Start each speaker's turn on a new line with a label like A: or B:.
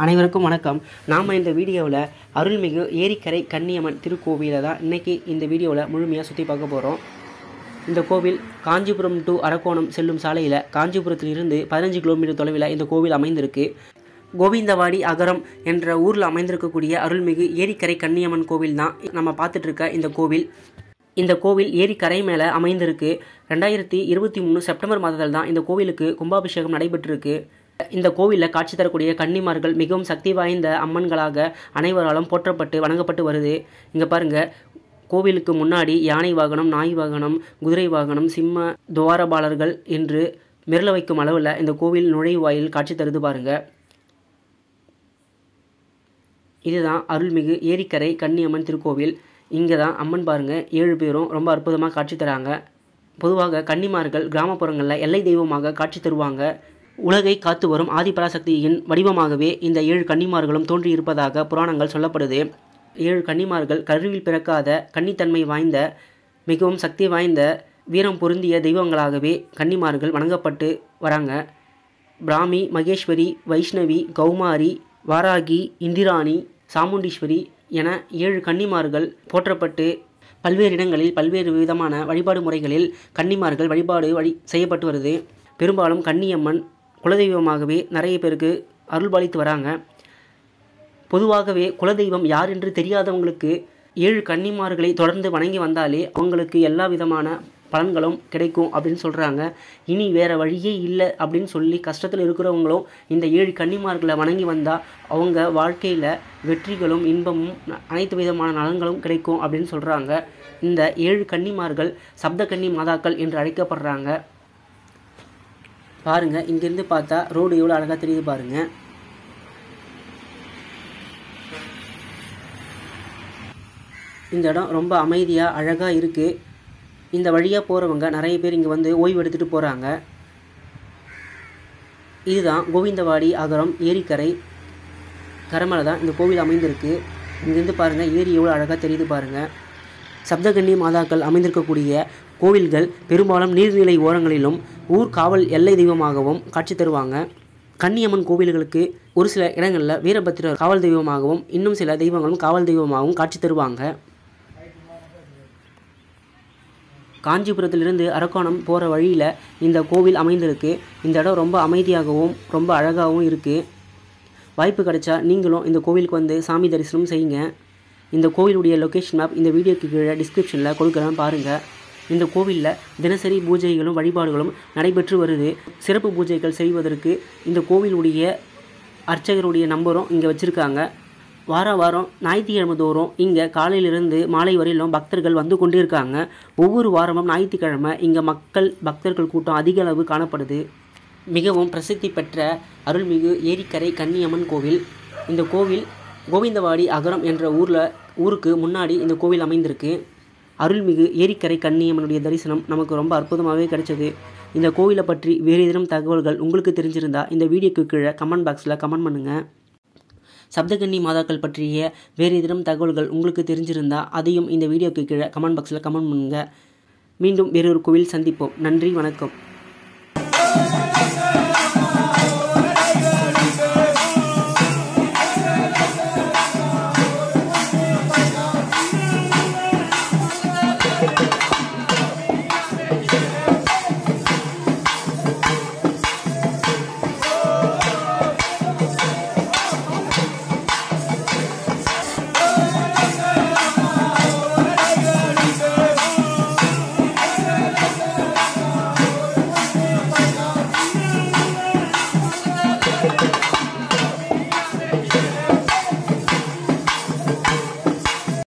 A: அனைவருக்கும் வணக்கம். நாம் இந்த வீடியோவில் அருள்மிகு ஏரிக்கரை கன்னியம்மன் திருக்கோவிலை தான் இன்றைக்கி இந்த வீடியோவில் முழுமையாக சுற்றி பார்க்க போகிறோம். இந்த கோவில் காஞ்சிபுரம் டு அரக்கோணம் செல்லும் சாலையில் காஞ்சிபுரத்திலிருந்து 15 கிலோமீட்டர் தொலைவில் இந்த கோவில் அமைந்திருக்கு. கோவிந்தவாடி அகரம் என்ற ஊரில் அமைந்திருக்கக்கூடிய அருள்மிகு ஏரிக்கரை கன்னியம்மன் கோவில் தான் நம்ம பார்த்துட்ருக்க இந்த கோவில். இந்த கோவில் ஏரிக்கரை மேலே அமைந்திருக்கு. 2023 செப்டம்பர் மாதத்தில் தான் இந்த கோவிலுக்கு கும்பாபிஷேகம் நடைபெற்றிருக்கு. இந்த கோவிலில் காட்சி தரக்கூடிய கன்னிமார்கள் மிகவும் சக்தி வாய்ந்த அம்மன்களாக அனைவராலும் போற்றப்பட்டு வணங்கப்பட்டு வருது. இங்கே பாருங்கள், கோவிலுக்கு முன்னாடி யானை வாகனம், நாய் வாகனம், குதிரை வாகனம், சிம்ம துவாரபாலர்கள் என்று மிரள வைக்கும் அளவில் இந்த கோவில் நுழைவாயில் காட்சி தருது பாருங்கள். இதுதான் அருள்மிகு ஏரிக்கரை கன்னியம்மன் திருக்கோவில். இங்கே தான் அம்மன் பாருங்கள், 7 பேரும் ரொம்ப அற்புதமாக காட்சி தராங்க. பொதுவாக கன்னிமார்கள் கிராமப்புறங்களில் எல்லை தெய்வமாக காட்சி தருவாங்க. உலகை காத்து வரும் ஆதிபராசக்தியின் வடிவமாகவே இந்த 7 கன்னிமார்களும் தோன்றியிருப்பதாக புராணங்கள் சொல்லப்படுது. 7 கன்னிமார்கள் கருவில் பிறக்காத கன்னித்தன்மை வாய்ந்த மிகவும் சக்தி வாய்ந்த வீரம் பொருந்திய தெய்வங்களாகவே கன்னிமார்கள் வணங்கப்பட்டு வராங்க. பிராமி, மகேஸ்வரி, வைஷ்ணவி, கௌமாரி, வாராகி, இந்திராணி, சாமுண்டீஸ்வரி என 7 கன்னிமார்கள் போற்றப்பட்டு பல்வேறு இடங்களில் பல்வேறு விதமான வழிபாடு முறைகளில் கன்னிமார்கள் வழிபாடு செய்யப்பட்டு வருது. பெரும்பாலும் கன்னியம்மன் குலதெய்வமாகவே நிறைய பேருக்கு அருள்பாலித்து வராங்க. பொதுவாகவே குலதெய்வம் யார் என்று தெரியாதவங்களுக்கு 7 கன்னிமார்களை தொடர்ந்து வணங்கி வந்தாலே அவங்களுக்கு எல்லா விதமான பலன்களும் கிடைக்கும் அப்படின்னு சொல்கிறாங்க. இனி வேறு வழியே இல்லை அப்படின்னு சொல்லி கஷ்டத்தில் இருக்கிறவங்களும் இந்த 7 கன்னிமார்களை வணங்கி வந்தால் அவங்க வாழ்க்கையில் வெற்றிகளும் இன்பமும் அனைத்து விதமான நலன்களும் கிடைக்கும் அப்படின்னு சொல்கிறாங்க. இந்த 7 கன்னிமார்கள் சப்த கன்னி மாதாக்கள் என்று அழைக்கப்படுறாங்க. பாருங்கள், இங்கேருந்து பார்த்தா ரோடு எவ்வளோ அழகாக தெரியுது பாருங்கள். இந்த இடம் ரொம்ப அமைதியாக அழகாக இருக்குது. இந்த வழியாக போகிறவங்க நிறைய பேர் இங்கே வந்து ஓய்வு எடுத்துகிட்டு போகிறாங்க. இதுதான் கோவிந்தவாடி அகரம் ஏரிக்கரை கரமலை தான் இந்த கோவில் அமைந்திருக்கு. இங்கேருந்து பாருங்கள், ஏரி எவ்வளோ அழகாக தெரியுது பாருங்கள். சப்தகன்னி மாதாக்கள் அமைந்திருக்கக்கூடிய கோவில்கள் பெரும்பாலும் நீர்நிலை ஓரங்களிலும் ஊர் காவல் எல்லை தெய்வமாகவும் காட்சி தருவாங்க. கன்னியம்மன் கோவில்களுக்கு ஒரு சில இடங்களில் வீரபத்திரர் காவல் தெய்வமாகவும் இன்னும் சில தெய்வங்களும் காவல் தெய்வமாகவும் காட்சி தருவாங்க. காஞ்சிபுரத்திலிருந்து அரக்கோணம் போகிற வழியில் இந்த கோவில் அமைந்திருக்கு. இந்த இடம் ரொம்ப அமைதியாகவும் ரொம்ப அழகாகவும் இருக்குது. வாய்ப்பு கிடைச்சா நீங்களும் இந்த கோவிலுக்கு வந்து சாமி தரிசனம் செய்யுங்க. இந்த கோவிலுடைய லொக்கேஷன் மேப் இந்த வீடியோக்கு கீழே டிஸ்கிரிப்ஷனில் கொடுக்குறேன் பாருங்கள். இந்த கோவிலில் தினசரி பூஜைகளும் வழிபாடுகளும் நடைபெற்று வருது. சிறப்பு பூஜைகள் செய்வதற்கு இந்த கோவிலுடைய அர்ச்சகருடைய நம்பரும் இங்கே வச்சுருக்காங்க. வாரம் ஞாயிற்றுக்கிழமை தோறும் இங்கே காலையிலிருந்து மாலை வரையிலும் பக்தர்கள் வந்து கொண்டே இருக்காங்க. ஒவ்வொரு வாரமும் ஞாயிற்றுக்கிழமை இங்கே பக்தர்கள் கூட்டம் அதிக அளவு காணப்படுது. மிகவும் பிரசித்தி பெற்ற அருள்மிகு ஏரிக்கரை கன்னியம்மன் கோவில். இந்த கோவில் கோவிந்தவாடி அகரம் என்ற ஊருக்கு முன்னாடி இந்த கோவில் அமைந்திருக்கு. அருள்மிகு ஏரிக்கரை கன்னியம்மனுடைய தரிசனம் நமக்கு ரொம்ப அற்புதமாகவே கிடைச்சது. இந்த கோவிலை பற்றி வேறு ஏதேனும் தகவல்கள் உங்களுக்கு தெரிஞ்சிருந்தால் இந்த வீடியோக்கு கீழே கமெண்ட் பாக்ஸில் கமெண்ட் பண்ணுங்கள். சப்தகன்னி மாதாக்கள் பற்றிய வேறு ஏதேனும் தகவல்கள் உங்களுக்கு தெரிஞ்சிருந்தால் அதையும் இந்த வீடியோக்கு கீழே கமெண்ட் பாக்ஸில் கமெண்ட் பண்ணுங்கள். மீண்டும் வேறொரு கோவில் சந்திப்போம். நன்றி, வணக்கம்.